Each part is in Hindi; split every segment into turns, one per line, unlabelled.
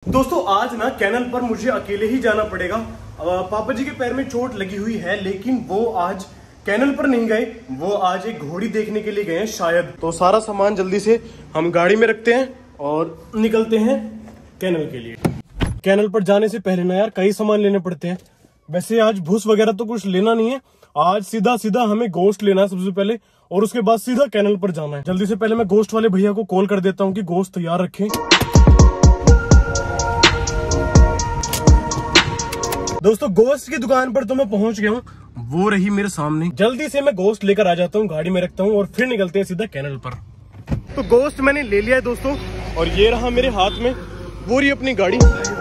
दोस्तों आज ना कैनल पर मुझे अकेले ही जाना पड़ेगा। पापा जी के पैर में चोट लगी हुई है, लेकिन वो आज कैनल पर नहीं गए, वो आज एक घोड़ी देखने के लिए गए हैं शायद। तो सारा सामान जल्दी से हम गाड़ी में रखते हैं और निकलते हैं कैनल के लिए। कैनल पर जाने से पहले ना यार कई सामान लेने पड़ते हैं। वैसे आज भूस वगैरह तो कुछ लेना नहीं है, आज सीधा सीधा हमें गोश्त लेना है सबसे पहले, और उसके बाद सीधा कैनल पर जाना है। जल्दी से पहले मैं गोश्त वाले भैया को कॉल कर देता हूँ कि गोश्त तैयार रखें। दोस्तों गोश्त की दुकान पर तो मैं पहुंच गया हूँ, वो रही मेरे सामने। जल्दी से मैं गोश्त लेकर आ जाता हूँ, गाड़ी में रखता हूँ और फिर निकलते हैं सीधा कैनल पर। तो गोश्त मैंने ले लिया है दोस्तों, और ये रहा मेरे हाथ में, वो रही अपनी गाड़ी।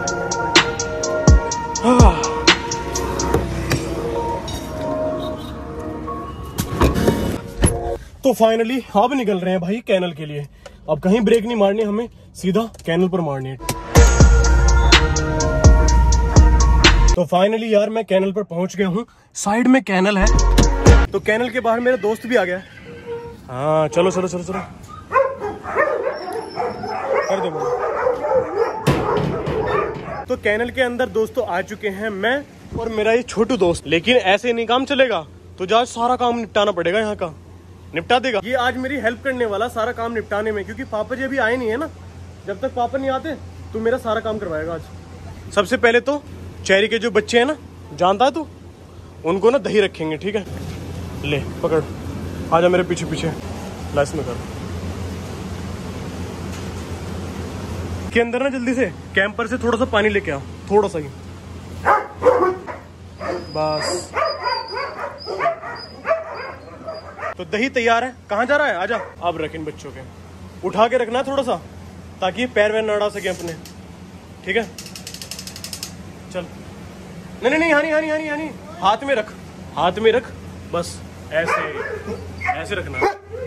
तो फाइनली अब निकल रहे हैं भाई कैनल के लिए। अब कहीं ब्रेक नहीं मारनी, हमें सीधा कैनल पर मारनी है। तो फाइनली यार मैं कैनल पर पहुंच गया हूँ। साइड में कैनल है, तो कैनल के बाहर मेरा दोस्त भी आ गया। हाँ चलो चलो चलो चलो कर दे बोलो। तो कैनल के अंदर दोस्तों आ चुके हैं मैं और मेरा ये छोटू दोस्त। लेकिन ऐसे नहीं काम चलेगा, तो आज सारा काम निपटाना पड़ेगा। यहाँ का निपटा देगा ये, आज मेरी हेल्प करने वाला सारा काम निपटाने में, क्योंकि पापा जी अभी आए नहीं है ना। जब तक पापा नहीं आते तो मेरा सारा काम करवाएगा आज। सबसे पहले तो चेरी के जो बच्चे हैं ना, जानता है तू, उनको ना दही रखेंगे, ठीक है। ले पकड़, आजा मेरे पीछे पीछे, लाइस में कर के अंदर ना। जल्दी से कैंपर से थोड़ा सा पानी लेके आओ, थोड़ा सा ही बस। तो दही तैयार है। कहाँ जा रहा है? आजा। अब रख इन बच्चों के, उठा के रखना है थोड़ा सा, ताकि पैर वैर ना अड़ा सके अपने, ठीक है। चल नहीं नहीं हानी हानी हानी हानी, हाथ में रख, हाथ में रख, बस ऐसे ऐसे रखना।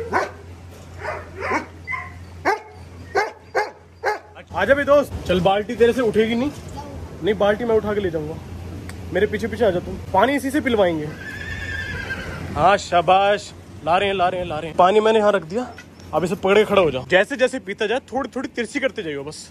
आजा भाई दोस्त, चल बाल्टी तेरे से उठेगी नहीं। नहीं बाल्टी मैं उठा के ले जाऊंगा, मेरे पीछे पीछे आजा तुम। पानी इसी से पिलवाएंगे। हाँ शाबाश, ला रहे हैं ला रहे हैं ला रहे हैं। पानी मैंने यहाँ रख दिया, अब इसे पकड़े खड़ा हो जाओ। जैसे जैसे पीता जाए थोड़ी थोड़ी तिरछी करते जाइए, बस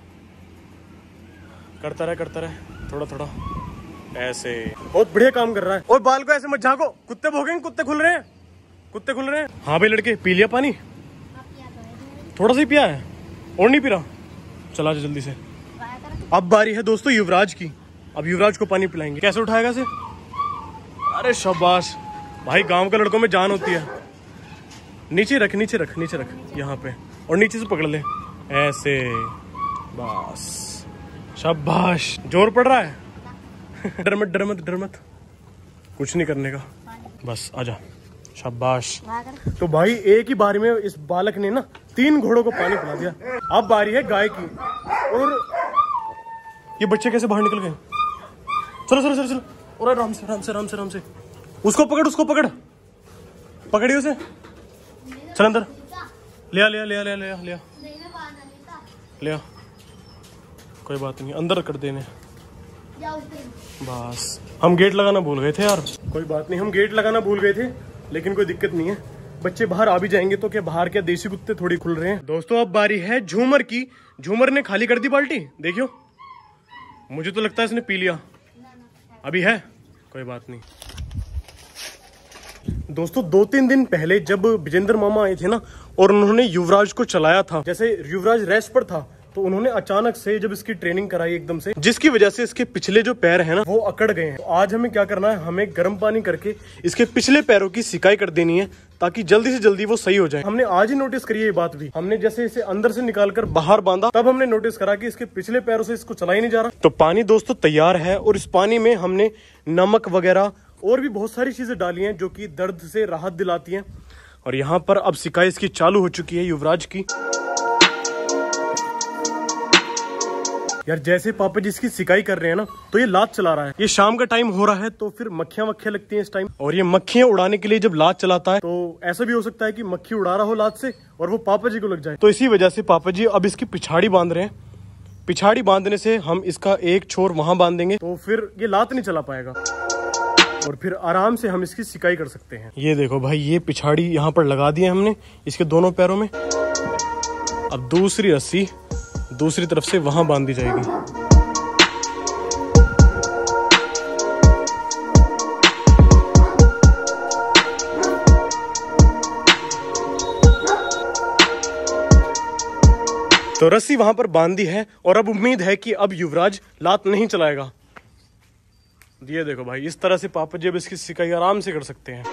करता रहे थोड़ा थोड़ा ऐसे। बहुत बढ़िया काम कर रहा है। और बाल को ऐसे मत झांको, कुत्ते भोगेंगे, कुत्ते खुल रहे हैं, कुत्ते खुल रहे हैं। हाँ भाई लड़के, पी लिया पानी? थोड़ा सा ही पिया है और नहीं पी रहा। चला जा जल्दी से। अब बारी है दोस्तों युवराज की, अब युवराज को पानी पिलाएंगे। कैसे उठाएगा इसे? अरे शाबाश भाई, गांव के लड़कों में जान होती है। नीचे रख नीचे रख नीचे रख, यहाँ पे, और नीचे से पकड़ ले ऐसे, बस शाबाश। जोर पड़ रहा है? डर मत डर मत डर मत, कुछ नहीं करने का, बस आजा, शाबाश। तो भाई एक ही बारी में इस बालक ने ना 3 घोड़ों को पानी पिला दिया। अब बारी है गाय की। और ये बच्चे कैसे बाहर निकल गए? चलो चलो चलो चलो, और आराम से आराम से आराम से आराम से। उसको पकड़, उसको पकड़, पकड़िए उसे। चल अंदर, लिया लिया लिया लिया लिया लिया लिया, कोई बात नहीं, अंदर कर देने। बस हम गेट लगाना भूल गए थे यार। कोई बात नहीं, हम गेट लगाना भूल गए थे, लेकिन कोई दिक्कत नहीं है। बच्चे बाहर आ भी जाएंगे तो क्या, बाहर क्या देसी कुत्ते थोड़ी खुल रहे हैं। दोस्तों अब बारी है झूमर की। झूमर ने खाली कर दी बाल्टी, देखियो। मुझे तो लगता है इसने पी लिया। अभी है, कोई बात नहीं। दोस्तों 2-3 दिन पहले जब विजेंद्र मामा आए थे ना, और उन्होंने युवराज को चलाया था, जैसे युवराज रेस्ट पर था, तो उन्होंने अचानक से जब इसकी ट्रेनिंग कराई एकदम से, जिसकी वजह से इसके पिछले जो पैर हैं ना वो अकड़ गए हैं। तो आज हमें क्या करना है, हमें गर्म पानी करके इसके पिछले पैरों की सिकाई कर देनी है, ताकि जल्दी से जल्दी वो सही हो जाए। हमने आज ही नोटिस करी है ये बात भी। हमने जैसे इसे अंदर से निकालकर बाहर बांधा, तब हमने नोटिस करा कि इसके पिछले पैरों से इसको चला ही नहीं जा रहा। तो पानी दोस्तों तैयार है, और इस पानी में हमने नमक वगैरह और भी बहुत सारी चीजें डाली हैं जो कि दर्द से राहत दिलाती हैं। और यहाँ पर अब सिकाई इसकी चालू हो चुकी है युवराज की। यार जैसे पापा जी इसकी सिकाई कर रहे हैं ना, तो ये लात चला रहा है। ये शाम का टाइम हो रहा है, तो फिर मक्खियां वक्खियां लगती हैं इस टाइम, और ये मक्खियां उड़ाने के लिए जब लात चलाता है, तो ऐसा भी हो सकता है कि मक्खी उड़ा रहा हो लात से और वो पापा जी को लग जाए। तो इसी वजह से पापा जी अब इसकी पिछाड़ी बांध रहे हैं। पिछाड़ी बांधने से हम इसका एक छोर वहां बांध देंगे, तो फिर ये लात नहीं चला पाएगा, और फिर आराम से हम इसकी सिकाई कर सकते हैं। ये देखो भाई, ये पिछाड़ी यहाँ पर लगा दी है हमने इसके दोनों पैरों में। अब दूसरी रस्सी दूसरी तरफ से वहां बांध दी जाएगी। तो रस्सी वहां पर बांध दी है और अब उम्मीद है कि अब युवराज लात नहीं चलाएगा। ये देखो भाई, इस तरह से पापा जी अब इसकी सिकाई आराम से कर सकते हैं।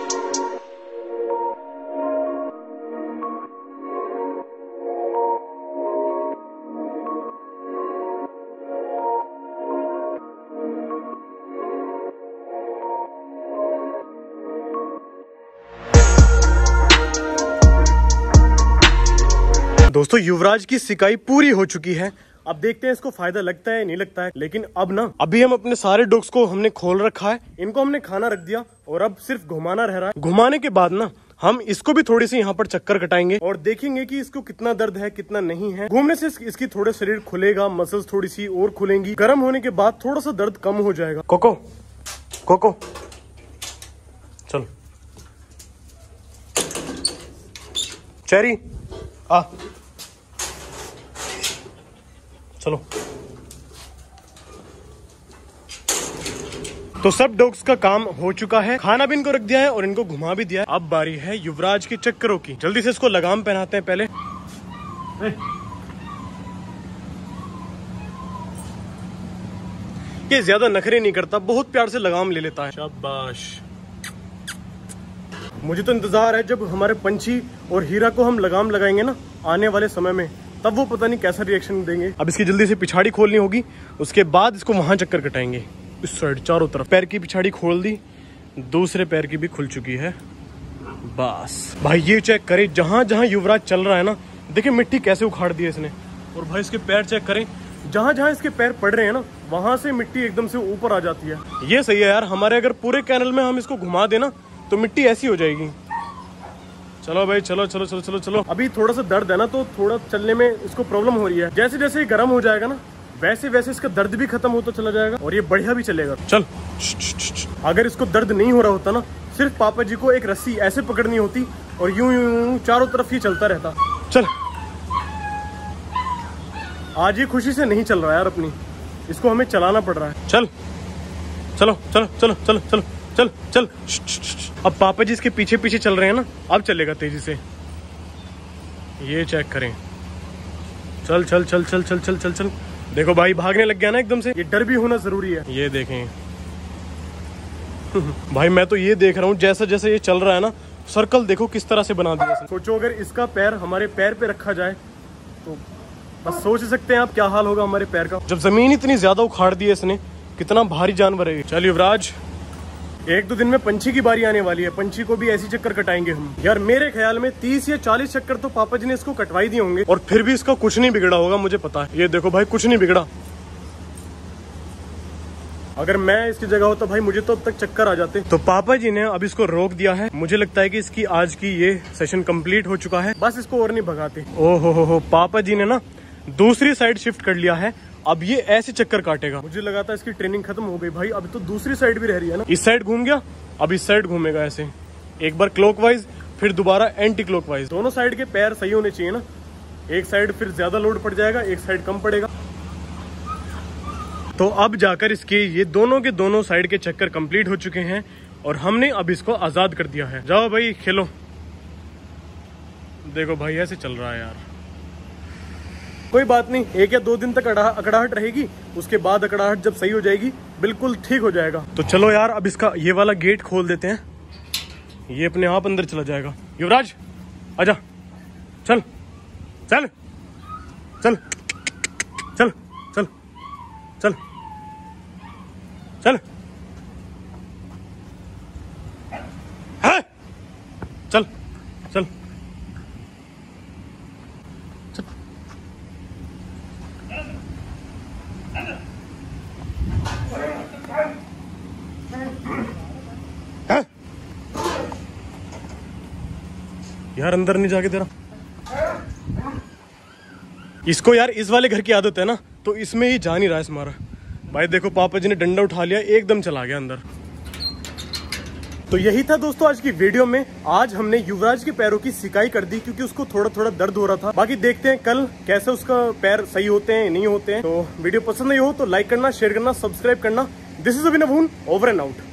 दोस्तों युवराज की सिकाई पूरी हो चुकी है। अब देखते हैं इसको फायदा लगता है नहीं लगता है। लेकिन अब ना, अभी हम अपने सारे डॉग्स को हमने खोल रखा है, इनको हमने खाना रख दिया और अब सिर्फ घुमाना रह रहा है। घुमाने के बाद ना हम इसको भी थोड़ी सी यहाँ पर चक्कर कटाएंगे और देखेंगे कि इसको कितना दर्द है कितना नहीं है। घूमने से इसकी थोड़ा शरीर खुलेगा, मसल्स थोड़ी सी और खुलेंगी। गर्म होने के बाद थोड़ा सा दर्द कम हो जाएगा। कोको कोको चल, चेरी आ, चलो। तो सब डॉग्स का काम हो चुका है, खाना भी इनको रख दिया है और इनको घुमा भी दिया है। अब बारी है युवराज के चक्करों की। जल्दी से इसको लगाम पहनाते हैं पहले। ये ज्यादा नखरे नहीं करता, बहुत प्यार से लगाम ले लेता है। शाबाश। मुझे तो इंतजार है जब हमारे पंछी और हीरा को हम लगाम लगाएंगे ना आने वाले समय में, तब वो पता नहीं कैसा रिएक्शन देंगे। अब इसकी जल्दी से पिछाड़ी खोलनी होगी, उसके बाद इसको वहां चक्कर कटाएंगे। इस साइड चारों तरफ पैर की पिछाड़ी खोल दी, दूसरे पैर की भी खुल चुकी है। बस भाई ये चेक करें, जहां जहां युवराज चल रहा है ना, देखिए मिट्टी कैसे उखाड़ दी है इसने। और भाई इसके पैर चेक करें, जहां जहां इसके पैर पड़ रहे हैं ना, वहां से मिट्टी एकदम से ऊपर आ जाती है। ये सही है यार, हमारे अगर पूरे कैनल में हम इसको घुमा देना तो मिट्टी ऐसी हो जाएगी। चलो भाई चलो चलो चलो चलो चलो। अभी थोड़ा सा दर्द है ना, तो थोड़ा चलने में इसको प्रॉब्लम हो रही है। जैसे जैसे ये गर्म हो जाएगा ना, वैसे वैसे इसका दर्द भी खत्म होता चला जाएगा और ये बढ़िया भी चलेगा। चल। अगर इसको दर्द नहीं हो रहा होता ना, सिर्फ पापा जी को एक रस्सी ऐसे पकड़नी होती और यूं यूं चारों तरफ ही चलता रहता। चल। आज ये खुशी से नहीं चल रहा यार अपनी, इसको हमें चलाना पड़ रहा है। चल चलो चलो चलो चलो चलो चल चल। अब पापा जी इसके पीछे पीछे चल रहे हैं ना, अब चलेगा तेजी से। ये चेक करें। चल चल चल चल चल चल चल चल। देखो भाई भागने लग गया ना एकदम से, ये डर भी होना जरूरी है। ये देखें भाई, मैं तो ये देख रहा हूँ जैसा जैसे ये चल रहा है ना, सर्कल देखो किस तरह से बना दिया। सोचो अगर इसका पैर हमारे पैर पे रखा जाए तो बस सोच सकते हैं आप क्या हाल होगा हमारे पैर का। जब जमीन इतनी ज्यादा उखाड़ दी है इसने, कितना भारी जानवर है। चल युवराज, एक दो दिन में पंछी की बारी आने वाली है, पंछी को भी ऐसी चक्कर कटाएंगे हम। यार मेरे ख्याल में 30 या 40 चक्कर तो पापा जी ने इसको कटवाई दिए होंगे और फिर भी इसका कुछ नहीं बिगड़ा होगा, मुझे पता है। ये देखो भाई, कुछ नहीं बिगड़ा। अगर मैं इसकी जगह होता भाई, मुझे तो अब तक चक्कर आ जाते। तो पापा जी ने अब इसको रोक दिया है। मुझे लगता है कि इसकी आज की ये सेशन कंप्लीट हो चुका है, बस इसको और नहीं भगाते। ओहो हो, पापा जी ने ना दूसरी साइड शिफ्ट कर लिया है। अब ये ऐसे चक्कर काटेगा। मुझे लगा था इसकी ट्रेनिंग खत्म हो गई भाई, अभी तो दूसरी साइड भी रह रही है ना। इस साइड घूम गया, अब इस साइड घूमेगा ऐसे, एक बार क्लॉकवाइज फिर दोबारा एंटी क्लॉकवाइज। दोनों साइड के पैर सही होने चाहिए ना, एक साइड फिर ज्यादा लोड पड़ जाएगा, एक साइड कम पड़ेगा। तो अब जाकर इसके ये दोनों के दोनों साइड के चक्कर कंप्लीट हो चुके हैं और हमने अब इसको आजाद कर दिया है। जाओ भाई खेलो। देखो भाई ऐसे चल रहा है यार। कोई बात नहीं, 1 या 2 दिन तक अकड़ाहट रहेगी, उसके बाद अकड़ाहट जब सही हो जाएगी बिल्कुल ठीक हो जाएगा। तो चलो यार, अब इसका ये वाला गेट खोल देते हैं, ये अपने आप अंदर चला जाएगा। युवराज आजा, चल चल चल चल चल चल चल है? चल चल यार अंदर नहीं जाके तेरा। इसको यार इस वाले घर की आदत है ना, तो इसमें ही जा नहीं रहा है हमारा। भाई देखो पापा जी ने डंडा उठा लिया, एकदम चला गया अंदर। तो यही था दोस्तों आज की वीडियो में। आज हमने युवराज के पैरों की सिकाई कर दी क्योंकि उसको थोड़ा थोड़ा दर्द हो रहा था। बाकी देखते हैं कल कैसे उसका पैर सही होते हैं नहीं होते हैं। तो वीडियो पसंद नहीं हो तो लाइक करना, शेयर करना, सब्सक्राइब करना। This is Abhinav, over and out.